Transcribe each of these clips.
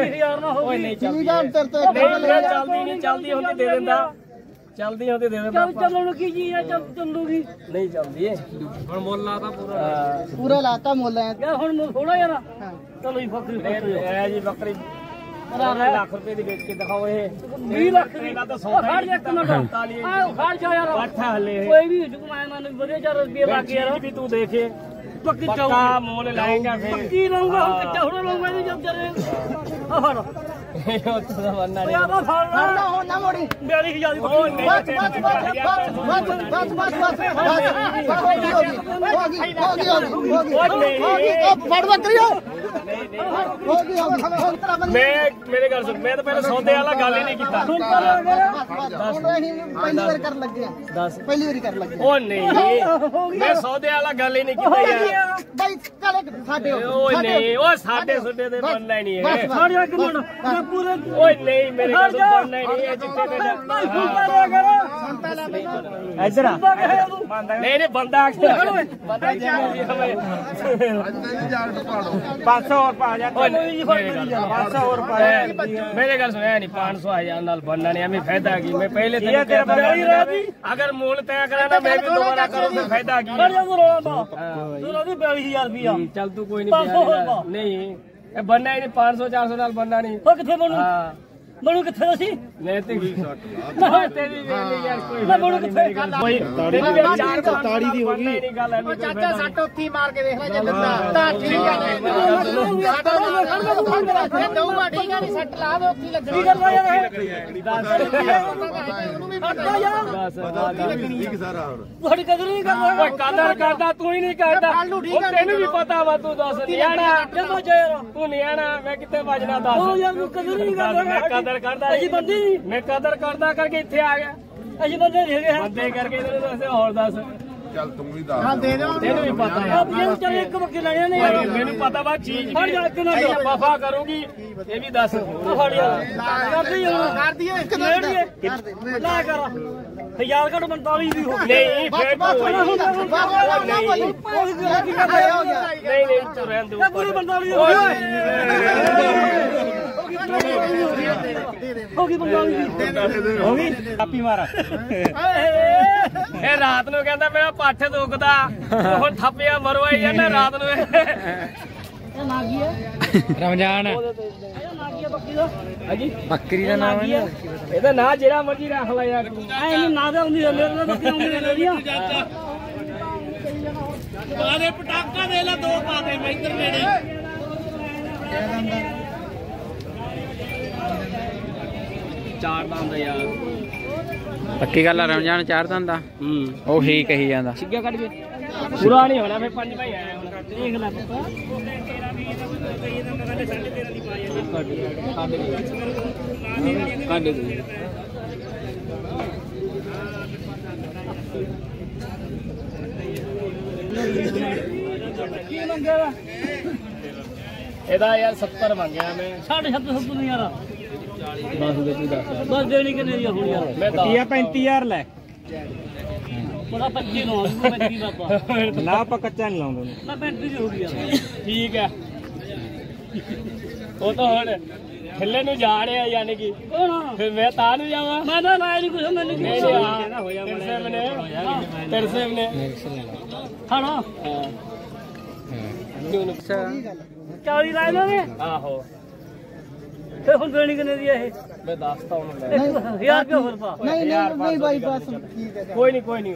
25000 ਨਾ ਹੋ ਨਹੀਂ ਚੱਲਦੀ ਹੁੰਦੀ ਦੇ ਦਿੰਦਾ ਚੱਲਦੀ ਹੁੰਦੀ ਦੇ ਦਿੰਦਾ ਚੱਲਣ ਕੀ ਚੀਜ਼ ਆ ਚੱਲੂਗੀ ਨਹੀਂ ਚੱਲਦੀ ਹੁਣ ਮੁੱਲ ਲਾਤਾ ਪੂਰਾ ਲਾਤਾ ਮੁੱਲ ਯਾਰ ਹੁਣ ਥੋੜਾ ਯਾਰ ਚਲੋ ਜੀ ਬੱਕਰੀ ਇਹ ਜੀ ਬੱਕਰੀ ਲੱਖ ਰੁਪਏ ਦੀ ਵੇਚ ਕੇ ਦਿਖਾਓ ਇਹ 20 ਲੱਖ ਦੀ ਇਹਦਾ ਤਾਂ ਸੌਦਾ ਖੜ ਜਾ ਇੱਕ ਮਿੰਟ ਖੜ ਜਾ ਯਾਰ ਬੱਠਾ ਹਲੇ ਕੋਈ ਵੀ ਜੁਗਮਾਏ ਮੈਨੂੰ ਵਧੀਆ 4 ਰੁਪਏ ਲੱਗ ਗਿਆ ਵੀ ਤੂੰ ਦੇਖੇ ਪੱਕੀ ਪੱਕਾ ਮੁੱਲ ਲਾਏਗਾ ਫਿਰ ਪੱਕੀ ਲਾਉਂਗਾ ਹੁਣ ਕੱਚਾ ਥੋੜਾ ਲਾਉਂਗਾ ਇਹਦੀ ਜਦ ਜਰੇ ਆ ਫੜ ਉਹ ਤਾਂ ਬੰਨਾ ਨਹੀਂ ਯਾਰ ਫੜਨਾ ਹੁਣ ਨਾ ਮੋੜੀ 42000 ਦੀ ਉਹ ਨਹੀਂ ਫੜ ਬੱਕਰੀ ਮੇਰੇ ਗੱਲ ਸੁਣ ਮੈਂ ਤਾਂ ਪਹਿਲਾਂ ਸੌਦੇ ਵਾਲਾ ਗੱਲ ਹੀ ਨਹੀਂ ਕੀਤਾ ਪਹਿਲੀ ਵਾਰ ਕਰਨ ਲੱਗੇ ਆ ਦੱਸ ਪਹਿਲੀ ਵਾਰੀ ਕਰਨ ਲੱਗੇ ਉਹ ਨਹੀਂ ਮੈਂ ਸੌਦੇ ਵਾਲਾ ਗੱਲ ਹੀ ਨਹੀਂ ਕੀਤਾ ਯਾਰ ਬਾਈ ਚੱਲ ਸਾਡੇ ਓਏ ਨਹੀਂ ਉਹ ਸਾਡੇ ਸੁੱਡੇ ਦੇ ਬੰਨਾ ਨਹੀਂ ਹੈ ਛੱਡ ਜਾ ਇੱਕ ਮਿੰਟ ਮੈਂ ਪੂਰੇ ਓਏ ਨਹੀਂ ਮੇਰੇ ਗੱਲ ਸੁਣ ਬੰਨਾ ਨਹੀਂ ਹੈ ਜਿੱਤੇ ਤੇ ਇੱਧਰ ਆ ਨਹੀਂ ਨਹੀਂ ਬੰਦਾ ਬੰਦਾ ਜਾਣੀ ਹਮੇ 500 ਹੋਰ ਪਾ ਜਾ 500 ਹੋਰ ਪਾ ਮੇਰੇ ਗੱਲ ਸੁਣਿਆ ਨਹੀਂ 500,000 ਨਾਲ बनना नहीं हमें फायदा की मैं पहले अगर मूल तय करा ना मैं भी दोबारा करो फिर फायदा की 42000 रुपया चल तू कोई नहीं बनना ही नहीं 500-400 नाल बनना नहीं किथे बनू बनू किथे दसी नहीं तेरी यार कोई मैं बनू किथे ताड़ी दी होगी नहीं गल है ਚਾਚਾ ਸੱਟ ਉੱਥੀ ਮਾਰ ਕੇ ਦੇਖ ਲੈ ਜੇ ਦਿੰਦਾ ਤਾਂ ਠੀਕ ਆ ਦਊਗਾ ਠੀਕ ਆ ਨਹੀਂ ਸੱਟ ਲਾ ਦੇ ਉੱਥੀ ਲੱਗਣੀ ਕਰਦਾ ਯਾਰ ਉਹਨੂੰ ਵੀ ਪਤਾ ਯਾਰ ਤੁਹਾਡੀ ਕਦਰ ਨਹੀਂ ਕਰਦਾ ਓਏ ਕਦਰ ਕਰਦਾ ਤੂੰ ਹੀ ਨਹੀਂ ਕਰਦਾ ਤੈਨੂੰ ਵੀ ਪਤਾ ਵਾ ਤੂੰ ਦੱਸ ਨਿਆਣਾ ਜਦੋਂ ਯਾਰ ਤੂੰ ਨਿਆਣਾ ਮੈਂ ਕਿੱਥੇ ਵੱਜਣਾ ਦੱਸ ਉਹ ਯਾਰ ਤੂੰ ਕਦਰ ਨਹੀਂ ਕਰਦਾ ਮੈਂ ਕਦਰ ਕਰਦਾ ਅਸੀਂ ਬੰਦੇ ਨਹੀਂ ਮੈਂ ਕਦਰ ਕਰਦਾ ਕਰਕੇ ਇੱਥੇ ਆ ਗਿਆ ਅਸੀਂ ਬੰਦੇ ਨਹੀਂ ਹੈਗੇ ਬੰਦੇ ਕਰਕੇ ਤੈਨੂੰ ਦੱਸੇ ਹੋਰ ਦੱਸ ਚੱਲ ਤੂੰ ਵੀ ਦੱਸ ਹਾਂ ਦੇ ਦੇ ਤੈਨੂੰ ਵੀ ਪਤਾ ਹੈ ਆਪ ਇਹ ਚੱਲ ਇੱਕ ਬੱਕੀ ਲੈਣੇ ਨੇ ਯਾਰ ਮੈਨੂੰ ਪਤਾ ਵਾ ਚੀਜ਼ ਫੜ ਜਾ ਇੱਕ ਨਾ ਵਫਾ ਕਰੂਗੀ ਇਹ ਵੀ ਦੱਸ ਫੜ ਯਾਰ ਕਰਦੀ ਯਾਰ ਕਰ ਦਈਏ ਕਿਹੜੀ ਨਾ ਕਰ 1000 ਘੱਟ 45 ਦੀ ਹੋ ਨਹੀਂ ਫੇਰ ਨਹੀਂ ਤੂੰ ਰਹਿਣ ਦੇ ਪੂਰੀ 45 ਹੋ ਗਈ 45 ਹੋ ਗਈ ਕਾਪੀ ਮਾਰ ਇਹ ਰਾਤ ਨੂੰ ਕਹਿੰਦਾ ਮੇਰਾ ਪੱਠ ਦੁਖਦਾ ਹੁਣ ਥੱਪਿਆ ਮਰਵਾਈ ਜਾਂਦਾ ਰਾਤ ਨੂੰ ਇਹ ਨਾਗੀ ਹੈ ਰਮਜ਼ਾਨ ਇਹ ਨਾਗੀ ਹੈ ਬੱਕੀ ਦਾ ਹਾਂਜੀ ਬੱਕਰੀ ਦਾ ਨਾਮ ਹੈ ਇਹਦਾ ਨਾਂ ਜਿਹੜਾ ਮਰਜੀ ਰੱਖ ਲੈ ਯਾਰ ਐ ਨਹੀਂ ਨਾ ਦਾ ਹੁੰਦੀ ਮੇਰੇ ਨਾਲ ਬੱਕਰੀ ਹੁੰਦੀ ਨੇ ਮੇਰੀਆਂ ਬਾਦੇ ਪਟਾਕਾ ਦੇ ਲੈ ਦੋ ਪਾ ਦੇ ਮੈਂ ਇੱਧਰ ਨੇੜੇ ਚਾਰ ਦੰਦ ਯਾਰ ਪੱਕੀ ਗੱਲ ਆ ਰਮਜ਼ਾਨ 4 ਦਿਨ ਦਾ ਉਹ ਹੀ ਕਹੀ ਜਾਂਦਾ ਸਿੱਗਾ ਕੱਢ ਕੇ ਪੂਰਾ ਨਹੀਂ ਹੋਣਾ ਫੇ 5 ਭਾਈ ਆਏ ਹੁਣ ਦੇਖ ਲੈ ਪੁੱਤ ਕੱਢ ਦੇ ਕੀ ਮੰਗਿਆ ਇਹਦਾ ਯਾਰ 70 ਮੰਗਿਆ ਮੈਂ 750 ਨਹੀਂ ਯਾਰ ਬਸ ਦੇ ਤੂੰ ਦੱਸ ਬਸ ਦੇਣੀ ਕਿੰਨੇ ਦੀ ਹੋਣੀ ਯਾਰ ਮੈਂ 35000 ਲੈ ਪਤਾ 25 ਨੂੰ 25 ਬਾਬਾ ਨਾ ਆਪਾਂ ਕੱਚਾ ਨਹੀਂ ਲਾਉਂਦੇ ਮੈਂ 35 ਦੀ ਹੋ ਗਈ ਯਾਰ ਠੀਕ ਹੈ ਉਹ ਤਾਂ ਹੁਣ ਥੱਲੇ ਨੂੰ ਜਾ ਰਿਹਾ ਯਾਨੀ ਕਿ ਕੌਣ ਫਿਰ ਮੈਂ ਤਾਂ ਨੂੰ ਜਾਵਾਂ ਮੈਂ ਤਾਂ ਲਾਇਆ ਨਹੀਂ ਕੁਛ ਮੈਨੂੰ ਕੀ ਨਹੀਂ ਨਹੀਂ ਹੋਇਆ ਤਰਸੇ ਨੇ ਖਾਣਾ ਕਿਉਂ ਨੂੰ 40 ਲਾਏ ਨੇ ਆਹੋ ਫੇ ਹੁਣ ਦੇਣੀ ਕਿੰਨੇ ਦੀ ਇਹ ਮੈਂ ਦੱਸਤਾ ਉਹਨੂੰ ਲੈ 1000 ਰੁਪਏ ਹੋਰ ਪਾ ਨਹੀਂ ਬਾਈ ਬਸ ਠੀਕ ਹੈ ਕੋਈ ਨਹੀਂ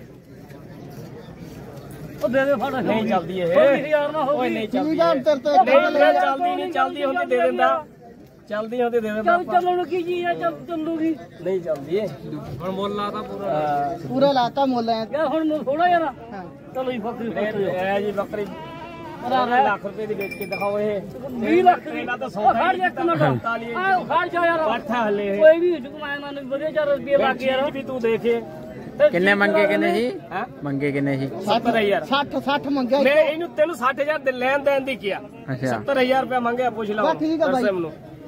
ਉਹ ਦੇ ਦੇ ਫੜ ਨਹੀਂ ਚੱਲਦੀ ਇਹ 1000 ਨਾ ਹੋ ਓਏ ਗਈ ਨਹੀਂ ਚੱਲਦੀ ਠੀਕ ਆ ਤੇਰੇ ਤੋਂ ਨਹੀਂ ਚੱਲਦੀ ਹੁੰਦੀ ਦੇ ਦਿੰਦਾ ਚੱਲਦੀ ਹੁੰਦੀ ਦੇ ਦਿੰਦਾ ਚੱਲਣ ਕੀ ਚੀਜ਼ ਆ ਚੱਲੂਗੀ ਨਹੀਂ ਚੱਲਦੀ ਹੁਣ ਮੁੱਲ ਲਾਤਾ ਪੂਰਾ ਪੂਰਾ ਲਾਤਾ ਮੁੱਲ ਯਾਰ ਹੁਣ ਥੋੜਾ ਯਾਰ ਚਲੋ ਜੀ ਬੱਕਰੀ ਇਹ ਜੀ ਬੱਕਰੀ ਲੱਖ ਰੁਪਏ ਦੀ ਵੇਚ ਕੇ ਦਿਖਾਓ ਇਹ 20 ਲੱਖ ਦੀ ਇਹਦਾ ਤਾਂ ਸੌਦਾ ਖੜ ਜਾ ਇੱਕ ਮਿੰਟ ਖੜ ਜਾ ਯਾਰ ਬੱਠਾ ਹਲੇ ਕੋਈ ਵੀ ਜੁਗਮਾਏ ਮੈਨੂੰ ਵਧੀਆ 4 ਰੁਪਏ ਲੱਗ ਗਿਆ ਯਾਰ ਵੀ ਤੂੰ ਦੇਖੇ ਕਿੰਨੇ ਮੰਗੇ ਕਿੰਨੇ ਸੀ ਹੈ ਮੰਗੇ ਕਿੰਨੇ ਸੀ 70000 60 ਮੰਗਿਆ ਮੈਂ ਇਹਨੂੰ ਤੈਨੂੰ 60000 ਦੇ ਲੈਣ ਦੇਣ ਦੀ ਕਿਹਾ ਅੱਛਾ 70000 ਰੁਪਏ ਮੰਗਿਆ ਪੁੱਛ ਲਓ ਬਸ ਠੀਕ ਆ ਬਾਈ। ਨੂੰ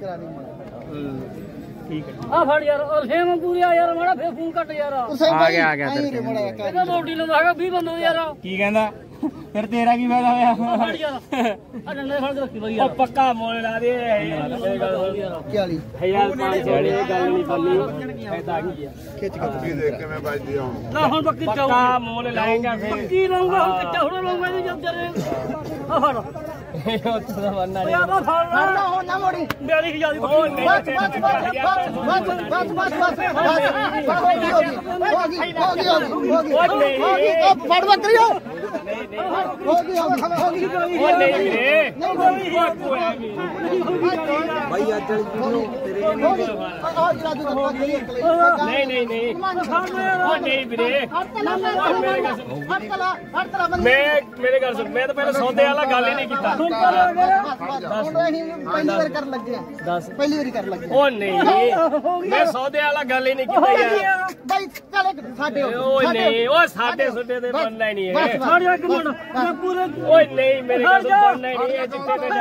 ਠੀਕ ਹੈ ਆ ਫੜ ਯਾਰ ਉਹ ਸੇਮ ਪੂਰੀਆ ਯਾਰ ਮਾੜਾ ਫੇਰ ਫੋਨ ਕੱਟ ਯਾਰ ਆ ਗਿਆ ਤੇਰੇ ਮੜਾ ਇਹਦਾ ਰੋਟੀ ਲਵਾਗਾ 20 ਬੰਦੇ ਯਾਰ ਕੀ ਕਹਿੰਦਾ ਫਿਰ ਤੇਰਾ ਕੀ ਫਾਇਦਾ ਹੋਇਆ ਫੜ ਯਾਰ ਆ ਡੰਡੇ ਫੜ ਕੇ ਰੱਖੀ ਬਈ ਉਹ ਪੱਕਾ ਮੁੱਲ ਲਾ ਦੇ 40 1500 ਇਹ ਗੱਲ ਨਹੀਂ ਬੰਨੀ ਫਾਇਦਾ ਕੀ ਆ ਖਿੱਚ ਕੇ ਦੇਖ ਕਿਵੇਂ ਵੱਜਦੀ ਆ ਹੁਣ ਨਾ ਹੁਣ ਬੱਕੀ ਚਾਉ ਪੱਕਾ ਮੁੱਲ ਲਾਏਗਾ ਫਿਰ ਕੀ ਲਾਉਂਗਾ ਹੁਣ ਕੱਚਾ ਹੁਣ ਲਾਉਂਗਾ ਜੀ ਜਦ ਜਰੇ ਆ ਫੜ ਉਹ ਤਾਂ ਬੰਨਾ ਨਹੀਂ ਯਾਰ ਆ ਫੜ ਨਾ ਹੋ ਨਾ ਮੋੜੀ 42000 ਦੀ ਉਹ ਨਹੀਂ ਬਸ ਫੜ ਬੱਕਰੀ ਹੋ ਗਈ ਉਹ ਨਹੀਂ ਵੀਰੇ ਭਾਈ ਅੱਜ ਤੇਰੇ ਨਹੀਂ ਨਹੀਂ ਉਹ ਨਹੀਂ ਵੀਰੇ ਮੇਰੇ ਗੱਲ ਸੁਣ ਮੈਂ ਤਾਂ ਪਹਿਲਾਂ ਸੌਦੇ ਵਾਲਾ ਗੱਲ ਹੀ ਨਹੀਂ ਕੀਤਾ ਪਹਿਲੀ ਵਾਰ ਕਰਨ ਲੱਗੇ ਆ ਪਹਿਲੀ ਵਾਰੀ ਕਰਨ ਲੱਗੇ ਉਹ ਨਹੀਂ ਮੈਂ ਸੌਦੇ ਵਾਲਾ ਗੱਲ ਹੀ ਨਹੀਂ ਕੀਤਾ ਯਾਰ ਭਾਈ ਚੱਲ ਸਾਡੇ ਉਹ ਨਹੀਂ ਉਹ ਸਾਡੇ ਸੁੱਡੇ ਦੇ ਬੰਨਾ ਹੀ ਨਹੀਂ ਹੈ ਫੜ ਜਾ ਇੱਕ ਮਿੰਟ ਮੈਂ ਪੂਰੇ ਓਏ ਨਹੀਂ ਮੇਰੇ ਗੱਲ ਸੁਣ ਬੰਨਾ ਹੀ ਨਹੀਂ ਹੈ ਜਿੱਤੇ ਤੇ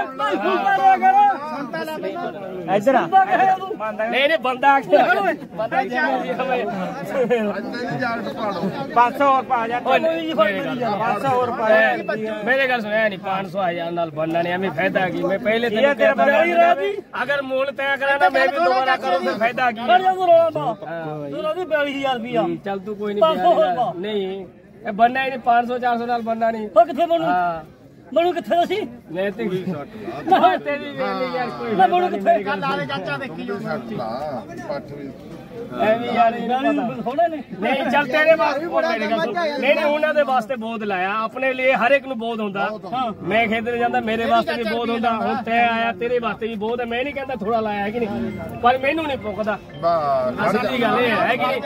ਇੱਧਰ ਆ ਨਹੀਂ ਨਹੀਂ ਬੰਦਾ ਆ ਕੇ ਬੰਦਾ ਜਿਵੇਂ ਹਮੇ 500 ਹੋਰ ਪਾ ਜਾ 500 ਹੋਰ ਪਾ ਮੇਰੇ ਗੱਲ ਸੁਣਿਆ ਨਹੀਂ 500 1000 ਨਾਲ ਬੰਨਾ ਨਹੀਂ ਐਵੇਂ ਫਾਇਦਾ ਕੀ ਮੈਂ ਪਹਿਲੇ अगर मूल तय कराना मैं भी दोबारा करूँ फिर फायदा की ਫੜ ਜਾ ਤੂੰ ਰੋਣਾ ਤੂੰ ਉਹਦੀ 42000 ਰੁਪਿਆ चल तू कोई नहीं ये बनना ही नहीं 500 400 नाल बनना नहीं ਉਹ ਕਿੱਥੇ ਬਣੂ ਬਣੂ ਕਿੱਥੇ ਅਸੀਂ नहीं तेरी यार कोई ਮੈਂ ਬਣੂ ਕਿੱਥੇ ਚਾਚਾ ਦੇਖੀ ਜੋ ਲਾ ਪੱਠ ਵੀ ਐਵੇਂ ਯਾਰ ਥੋੜੇ ਨੇ ਨਹੀਂ ਚੱਲ ਤੇਰੇ ਵਾਸਤੇ ਨਹੀਂ ਉਹਨਾਂ ਦੇ ਵਾਸਤੇ ਬਹੁਤ ਲਾਇਆ ਆਪਣੇ ਲਈ ਹਰ ਇੱਕ ਨੂੰ ਬਹੁਤ ਹੁੰਦਾ ਮੈਂ ਖੇਡਣ ਜਾਂਦਾ ਮੇਰੇ ਵਾਸਤੇ ਵੀ ਬਹੁਤ ਹੁੰਦਾ ਹੁਣ ਤੈ ਆਇਆ ਤੇਰੇ ਵਾਸਤੇ ਵੀ ਬਹੁਤ ਹੈ ਮੈਂ ਨਹੀਂ ਕਹਿੰਦਾ ਥੋੜਾ ਲਾਇਆ ਕਿ ਨਹੀਂ ਪਰ ਮੈਨੂੰ ਨਹੀਂ ਪੁੱਕਦਾ ਅਸਲੀ ਗੱਲ ਇਹ ਹੈ ਕਿ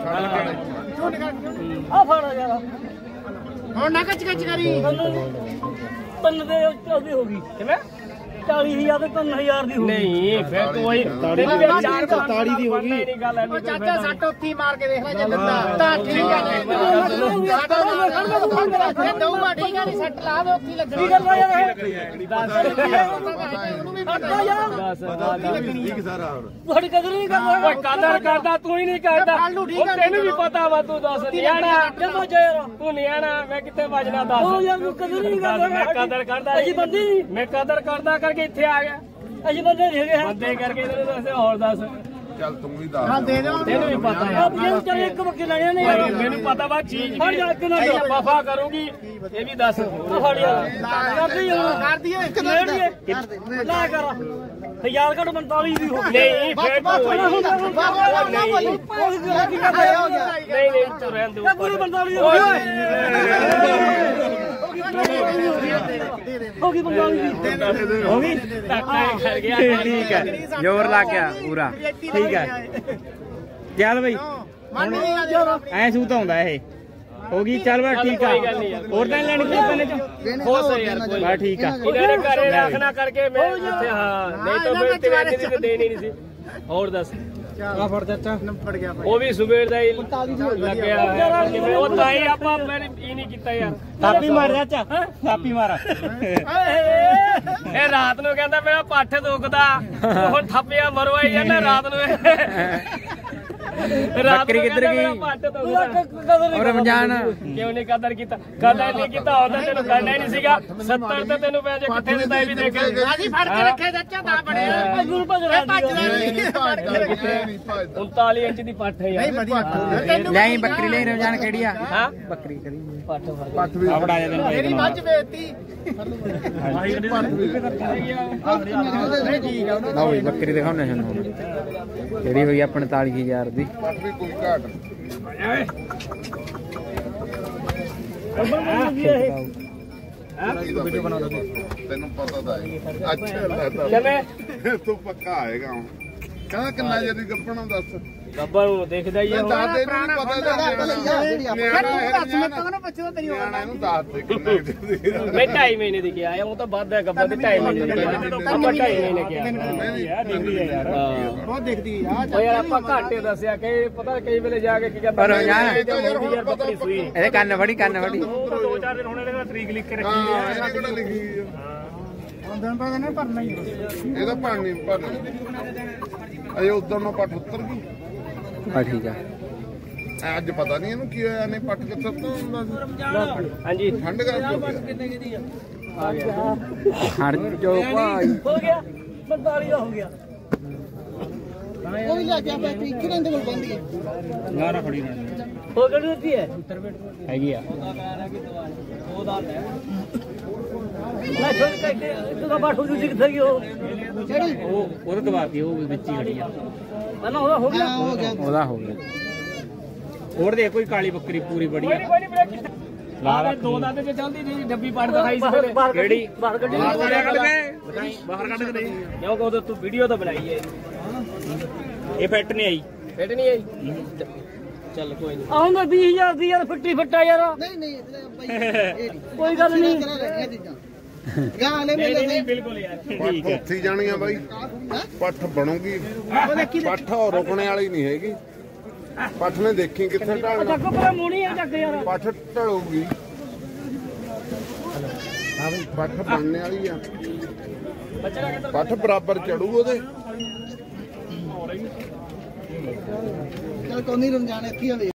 ਆ ਫੜ ਯਾਰ ਹੁਣ ਨਾ ਕੱਚ ਕਰੀ ਪੰਨ ਦੇ ਚੌਦੀ ਹੋ ਗਈ ਕਿਵੇਂ 40000 ਤੇ 3000 ਦੀ ਹੋ ਗਈ ਨਹੀਂ ਫਿਰ ਤੂੰ ਉਹੀ ਤੇਰੀ ਵੀ 44 ਦੀ ਹੋ ਗਈ ਨਹੀਂ ਗੱਲ ਐ ਚਾਚਾ ਸੱਟ ਉੱਥੀ ਮਾਰ ਕੇ ਦੇਖ ਲੈ ਜੇ ਦਿੰਦਾ ਤਾਂ ਠੀਕ ਹੈ ਦਊਗਾ ਠੀਕ ਹੈ ਨਹੀਂ ਸੱਟ ਲਾ ਦੇ ਉੱਥੀ ਲੱਗਣੀ ਕੀ ਗੱਲ ਆ ਯਾਰ ਤੁਹਾਡੀ ਕਦਰ ਨਹੀਂ ਕਰਦਾ ਓਏ ਕਦਰ ਕਰਦਾ ਤੂੰ ਹੀ ਨਹੀਂ ਕਰਦਾ ਉਹ ਤੈਨੂੰ ਵੀ ਪਤਾ ਵਾ ਤੂੰ ਦੱਸ ਨਿਆਣਾ ਕਿਉਂ ਯਾਰ ਤੂੰ ਨਿਆਣਾ ਮੈਂ ਕਿੱਥੇ ਵੱਜਣਾ ਉਹ ਦੱਸ ਯਾਰ ਤੂੰ ਕਦਰ ਨਹੀਂ ਕਰਦਾ ਮੈਂ ਕਦਰ ਕਰਦਾ ਅਸੀਂ ਬੰਦੇ ਨਹੀਂ ਮੈਂ ਕਦਰ ਕਰਦਾ ਕਰਕੇ ਇੱਥੇ ਆ ਗਿਆ ਅਸੀਂ ਬੰਦੇ ਨਹੀਂ ਹੈਗੇ ਬੰਦੇ ਕਰਕੇ ਤੈਨੂੰ ਦੱਸੇ ਹੋਰ ਦੱਸ ਚੱਲ ਤੂੰ ਵੀ ਦੱਸ ਤੈਨੂੰ ਵੀ ਪਤਾ ਹੈ ਆਪ ਜੇ ਚੱਲ ਇੱਕ ਬੱਕੇ ਲੈਣੇ ਨੇ ਯਾਰ ਮੈਨੂੰ ਪਤਾ ਵਾ ਚੀਜ਼ ਫੜ ਜਾ ਇੱਕ ਨਾ ਵਫਾ ਕਰੂਗੀ ਇਹ ਵੀ ਦੱਸ ਫੜ ਯਾਰ ਕਰ ਦਈਏ ਇੱਕ ਲੈ ਲਈਏ ਨਾ ਕਰ 1000 ਘੱਟ 45 ਦੀ ਹੋ ਗਈ ਨਹੀਂ ਫਿਰ ਨਹੀਂ ਤੂੰ ਰਹਿਣ ਦੇ ਪੂਰੀ 45 ਹੋ ਗਈ 45 ਦੀ ਹੋ ਗਈ ਧੱਕਾ ਹੀ ਕਰ ਗਿਆ ਠੀਕ ਹੈ ਜ਼ੋਰ ਲੱਗ ਗਿਆ ਪੂਰਾ ਠੀਕ ਹੈ ਚੱਲ ਬਈ ਐ ਸੂਤ ਆਉਂਦਾ ਇਹ ਹੋ ਗਈ ਚੱਲ ਬਸ ਠੀਕ ਆ ਹੋਰ ਤਾਂ ਲੈਣੀ ਕੋਈ ਪੈਨੇ ਚ ਹੋ ਸਹੀ ਯਾਰ ਕੋਈ ਬਸ ਠੀਕ ਆ ਇਹਨਾਂ ਨੇ ਘਰੇ ਰੱਖਣਾ ਕਰਕੇ ਮੈਂ ਜਿੱਥੇ ਹਾਂ ਨਹੀਂ ਤਾਂ ਮੈਂ ਤੇਰੇ ਅੱਜ ਦੀ ਦੇਣੀ ਨਹੀਂ ਸੀ ਹੋਰ ਦੱਸ ਆ ਫੜ ਚਾਚਾ ਫੜ ਗਿਆ ਉਹ ਵੀ ਸਵੇਰ ਦਾ ਹੀ ਲੱਗਿਆ ਉਹ ਤਾਂ ਹੀ ਆਪਾਂ ਮੈਂ ਇਹ ਨਹੀਂ ਕੀਤਾ ਯਾਰ ਥਾਪੀ ਮਾਰ ਚਾਚਾ ਥਾਪੀ ਮਾਰ ਇਹ ਰਾਤ ਨੂੰ ਕਹਿੰਦਾ ਮੇਰਾ ਪੱਠ ਦੁਖਦਾ ਹੁਣ ਥੱਪਿਆ ਮਰਵਾਈ ਜਾਂਦਾ ਰਾਤ ਨੂੰ ਬੱਕਰੀ ਕਿੱਧਰ ਗਈ ਔਰ ਰਮਜ਼ਾਨ ਕਿਉਂ ਨਹੀਂ ਕਦਰ ਕੀਤਾ ਕਦਰ ਨਹੀਂ ਕੀਤਾ ਉਹਦਾ ਤੈਨੂੰ ਕਰਨਾ ਹੀ ਨਹੀਂ ਸੀਗਾ 70 ਤੇ ਤੈਨੂੰ ਮੈਂ ਜੇ ਕਿੱਥੇ ਦਿੱਤਾ ਇਹ ਵੀ ਦੇਖ ਅਸੀਂ ਫੜ ਕੇ ਰੱਖੇ ਚਾਚਾ ਤਾਂ ਬੜਿਆ ਗੁਰੂ ਭਜਨ ਨਹੀਂ 39 ਇੰਚ ਦੀ ਪੱਠ ਹੈ ਯਾਰ ਲੈ ਬੱਕਰੀ ਲੈ ਰਮਜ਼ਾਨ ਕਿਹੜੀ ਆ ਹਾਂ ਬੱਕਰੀ ਕਰੀ ਪੱਠ ਵੀ ਫੜਾ ਜਾ ਤੈਨੂੰ ਮੇਰੀ ਮੱਝ ਵੇਚਤੀ ਲਓ ਵੀ ਬੱਕਰੀ ਦਿਖਾਉਣੇ ਸਾਨੂੰ ਕਿਹੜੀ ਹੋਈ ਆ 45000 ਦੀ ਪੱਠ ਵੀ ਕੋਈ ਘਾਟ ਤੈਨੂੰ ਪਤਾ ਤਾਂ ਹੈ ਅੱਛਾ ਲੱਗਦਾ ਕਿਵੇਂ ਤੂੰ ਪੱਕਾ ਆਏਗਾ ਹੁਣ ਕਹਿੰਦਾ ਕਿੰਨਾ ਜਦੀ ਗੱਪਣਾ ਦੱਸ ਰੱਬਾ ਨੂੰ ਦੇਖਦਾ ਹੀ ਆ ਉਹ। ਦਾਦੇ ਨੂੰ ਨੀ ਪਤਾ ਤੇਰੀ ਇਹਨੂੰ ਦੱਸ ਦੇ ਕਿੰਨਾ ਮੈਂ 2.5 ਮਹੀਨੇ ਦੀ ਗਿਆ ਉਹ ਤਾਂ ਵੱਧ ਹੈ ਗੱਬਰ ਦੇ 2.5 ਮਹੀਨੇ ਦੀ ਆਪਾਂ 2.5 ਮਹੀਨੇ ਗਿਆ ਯਾਰ ਦੇਖਦੀ ਹੈ ਯਾਰ ਬਹੁਤ ਦੇਖਦੀ ਆ ਉਹ ਯਾਰ ਆਪਾਂ ਘਾਟੇ ਦੱਸਿਆ ਕਿ ਪਤਾ ਕਈ ਵੇਲੇ ਜਾ ਕੇ ਕੀ ਕਹਿੰਦਾ ਪਰ ਯਾਰ ਯਾਰ ਬੱਕਰੀ ਸੂਈ ਇਹਦੇ ਕੰਨ ਫੜੀ ਉਹ ਤਾਂ 2-4 ਦਿਨ ਹੋਣੇ ਨੇ ਤਰੀਕ ਲਿਖ ਕੇ ਰੱਖੀ ਹਾਂ ਹੈ ਇਹਨਾਂ ਕਿਹੜਾ ਲਿਖੀ ਦਿਨ ਪਾ ਦੇਣਾ ਭਰਨਾ ਹੀ ਇਹਦਾ ਪਾਣੀ ਭਰਨਾ ਅਜੇ ਉਧਰ ਨੂੰ ਪੱਠ ਉੱਤਰ ਗਈ ਆ ਠੀਕ ਆ ਅੱਜ ਪਤਾ ਨਹੀਂ ਇਹਨੂੰ ਕੀ ਹੋਇਆ ਨੇ ਪੱਟ ਕਿੱਥੋਂ ਤੋਂ ਹੁੰਦਾ ਸੀ ਹਾਂਜੀ ਠੰਡ ਕਰਕੇ ਹਰ ਜੋ ਭਾਈ ਹੋ ਗਿਆ 45 ਦਾ ਹੋ ਗਿਆ ਉਹ ਵੀ ਲੈ ਕੇ ਆਪਾਂ ਕਿਹਨਾਂ ਦੇ ਕੋਲ ਬੰਦੀ ਹੈ ਨਾ ਨਾ ਖੜੀ ਨਾ ਹੋ ਕਿਹੜੀ ਦਿੱਤੀ ਹੈ ਹੈਗੀ ਆ ਲੈ ਛੋੜ ਕੇ ਇੱਥੇ ਦਾ ਬਾਠ ਹੋ ਜੂ ਕਿੱਥੇ ਗਈ ਉਹ ਜਿਹੜੀ ਉਹ ਤਾਂ ਦਵਾਤੀ ਉਹ ਵਿੱਚ ਹੀ ਖੜੀ ਆ ਪਹਿਲਾਂ ਉਹਦਾ ਹੋ ਗਿਆ ਹੋ ਗਿਆ ਉਹਦਾ ਹੋ ਗਿਆ ਹੋਰ ਦੇ ਕੋਈ ਕਾਲੀ ਬੱਕਰੀ ਪੂਰੀ ਬੜੀ ਆ ਕੋਈ ਨਹੀਂ ਬ੍ਰੇਕ ਲਾਲ ਦੋ ਦਾਦੇ ਚ ਚੱਲਦੀ ਸੀ ਡੱਬੀ ਪਾੜ ਦਿਖਾਈ ਸੀ ਬਾਹਰ ਕਿਹੜੀ? ਬਾਹਰ ਕੱਢੀ ਬਾਹਰ ਕੱਢ ਕੇ ਦੇ ਕਿਉਂਕਿ ਉਹਦੇ ਤੂੰ ਵੀਡੀਓ ਤਾਂ ਬਣਾਈ ਹੈ ਇਹ ਫਿੱਟ ਨਹੀਂ ਆਈ ਫਿੱਟ ਨਹੀਂ ਆਈ ਚੱਲ ਕੋਈ ਨਹੀਂ ਆਉਂਦਾ 20000 ਦੀ ਯਾਰ ਫਿੱਟੀ ਫਿੱਟਾ ਯਾਰ ਨਹੀਂ ਨਹੀਂ ਬਾਈ ਇਹ ਨਹੀਂ ਕੋਈ ਗੱਲ ਨਹੀਂ ਕਰਾ ਲੈ ਚੀਜ਼ਾਂ ਗਾਂ ਲੈ ਮੇਰੇ ਨਹੀਂ ਬਿਲਕੁਲ ਯਾਰ ਪੱਠ ਉੱਥੀ ਜਾਣੀ ਆ ਬਾਈ ਪੱਠ ਬਣੂਗੀ ਪੱਠ ਹੋਰ ਰੁਕਣੇ ਵਾਲੀ ਨਹੀਂ ਹੈਗੀ ਪੱਠ ਨੇ ਦੇਖੀ ਕਿੱਥੇ ਢਾਲਣਾ ਚੱਕੋ ਪਰ ਮੂਣੀ ਆ ਚੱਕ ਯਾਰ ਪੱਠ ਢਲੂਗੀ ਪੱਠ ਬਣਨੇ ਵਾਲੀ ਆ ਪੱਠ ਬਰਾਬਰ ਚੜੂ ਉਹਦੇ ਚਲ ਕੋਈ ਨਹੀਂ ਰਮਜ਼ਾਨ ਇੱਥੇ ਹੋਵੇ